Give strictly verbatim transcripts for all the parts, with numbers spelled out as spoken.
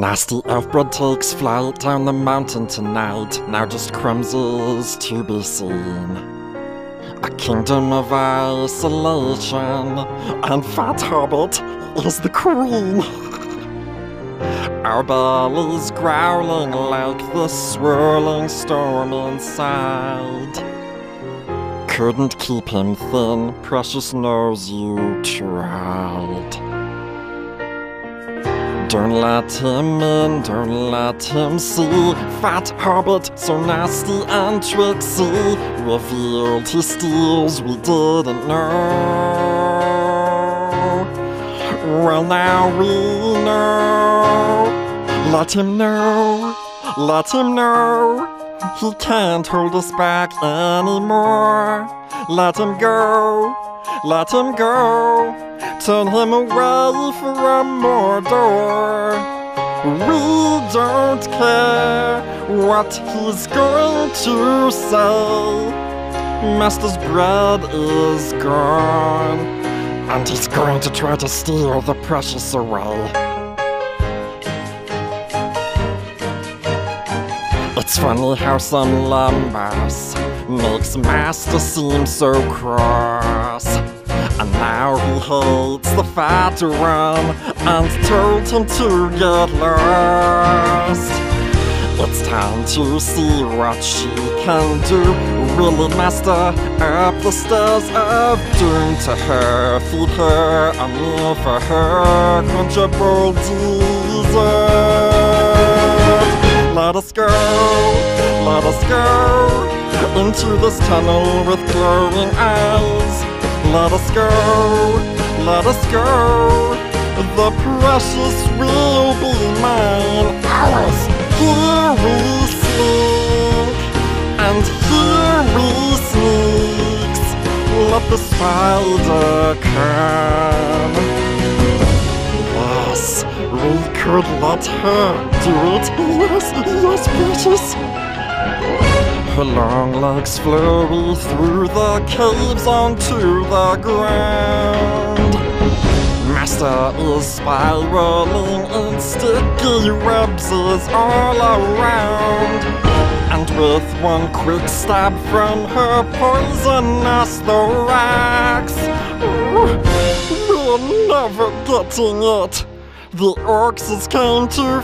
Nasty elf bread takes flight down the mountain tonight. Now just crumbs is to be seen. A kingdom of isolation, and Fat Hobbit is the queen. Our bellies growling like the swirling storm inside. Couldn't keep him thin, precious knows you tried. Don't let him in, don't let him see. Fat Hobbit, so nasty and tricksy, revealed he steals we didn't know. Well, now we know. Let him know, let him know. He can't hold us back anymore. Let him go, let him go. Turn him away from Mordor. We don't care what he's going to say. Master's bread is gone, and he's going to try to steal the precious away. It's funny how some lumbus makes Master seem so cross. And now he hates the fat one and told him to get lost. It's time to see what she can do. Really, Master, up the stairs of doom to her. Feed her a meal for her quenchable dessert. Let us go, let us go into this tunnel with glowing eyes. Let us go, let us go. The precious will be mine. Ours. Here we sneak, and here we sneaks. Let the spider come. Yes, we could let her do it. Yes, yes, precious. Her long legs flurry through the caves onto the ground. Master is spiraling in sticky webs is all around. And with one quick stab from her poisonous thorax, we're never getting it. The orcs came too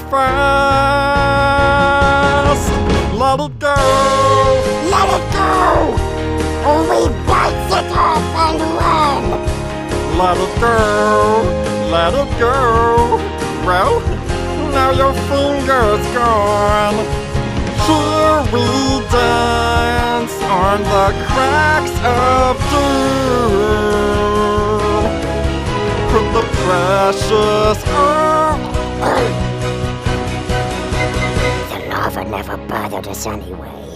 fast. Let it go! Let it go! Or we bite it off and run! Let it go! Let it go! Well, now your finger's gone. Here we dance on the cracks of doom. Put the precious on. The lava never bothered us anyway.